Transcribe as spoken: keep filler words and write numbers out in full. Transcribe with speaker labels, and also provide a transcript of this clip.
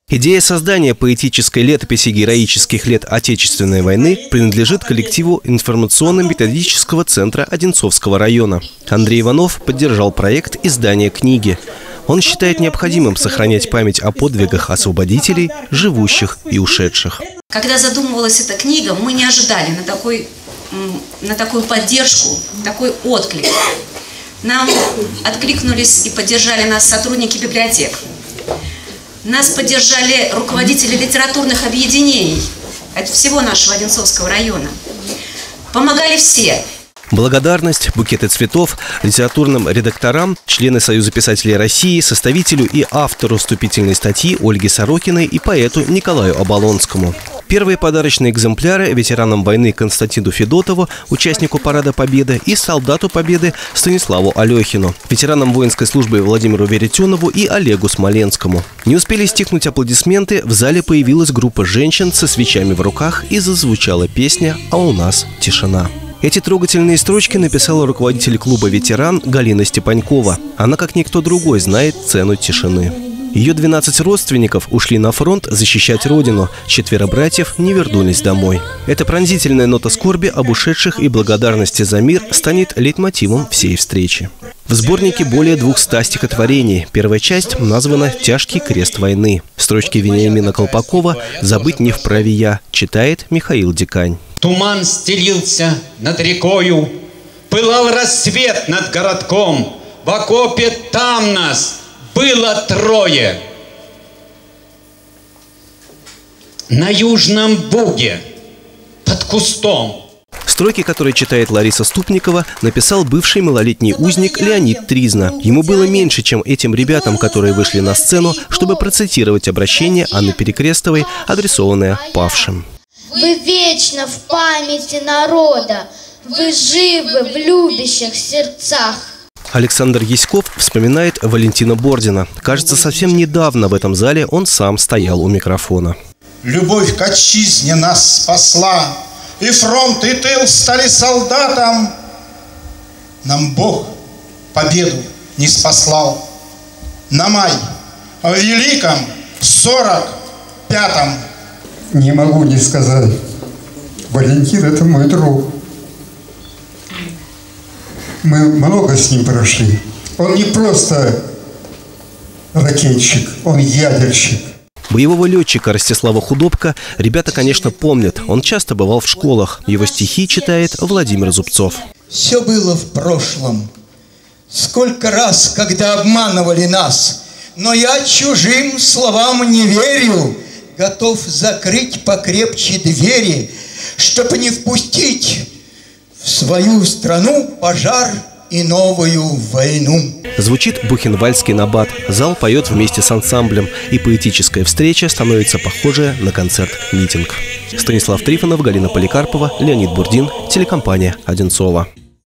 Speaker 1: Идея создания поэтической летописи героических лет Отечественной войны принадлежит коллективу информационно-методического центра Одинцовского района. Андрей Иванов поддержал проект издания книги. Он считает необходимым сохранять память о подвигах освободителей, живущих и ушедших.
Speaker 2: Когда задумывалась эта книга, мы не ожидали на, такой, на такую поддержку, такой отклик. Нам откликнулись и поддержали нас сотрудники библиотек. Нас поддержали руководители литературных объединений от всего нашего Одинцовского района. Помогали все.
Speaker 1: Благодарность, букеты цветов литературным редакторам, члены Союза писателей России, составителю и автору вступительной статьи Ольге Сорокиной и поэту Николаю Оболонскому. Первые подарочные экземпляры ветеранам войны Константину Федотову, участнику Парада Победы, и солдату Победы Станиславу Алехину, ветеранам воинской службы Владимиру Веретенову и Олегу Смоленскому. Не успели стихнуть аплодисменты, в зале появилась группа женщин со свечами в руках и зазвучала песня «А у нас тишина». Эти трогательные строчки написала руководитель клуба «Ветеран» Галина Степанькова. Она, как никто другой, знает цену тишины. Ее двенадцать родственников ушли на фронт защищать родину. Четверо братьев не вернулись домой. Эта пронзительная нота скорби об ушедших и благодарности за мир станет лейтмотивом всей встречи. В сборнике более двухсот стихотворений. Первая часть названа «Тяжкий крест войны». Строчки Вениамина Колпакова «Забыть не вправе я» читает Михаил Дикань.
Speaker 3: Туман стелился над рекою, пылал рассвет над городком. В окопе там нас было трое. На южном буге, под кустом.
Speaker 1: Строки, которые читает Лариса Ступникова, написал бывший малолетний узник Леонид Тризна. Ему было меньше, чем этим ребятам, которые вышли на сцену, чтобы процитировать обращение Анны Перекрестовой, адресованное павшим.
Speaker 4: Вы вечно в памяти народа, вы живы в любящих сердцах.
Speaker 1: Александр Яськов вспоминает Валентина Бордина. Кажется, совсем недавно в этом зале он сам стоял у микрофона.
Speaker 5: Любовь к отчизне нас спасла, и фронт, и тыл стали солдатам. Нам Бог победу не спаслал. На май в великом сорок пятом.
Speaker 6: Не могу не сказать, Валентин – это мой друг. Мы много с ним прошли. Он не просто ракетчик, он ядерщик.
Speaker 1: Боевого летчика Ростислава Худобка ребята, конечно, помнят. Он часто бывал в школах. Его стихи читает Владимир Зубцов.
Speaker 7: Все было в прошлом. Сколько раз, когда обманывали нас. Но я чужим словам не верю. Готов закрыть покрепче двери, чтобы не впустить в свою страну пожар и новую войну.
Speaker 1: Звучит бухенвальдский набат. Зал поет вместе с ансамблем, и поэтическая встреча становится похожая на концерт-митинг. Станислав Трифонов, Галина Поликарпова, Леонид Бурдин, телекомпания «Одинцова».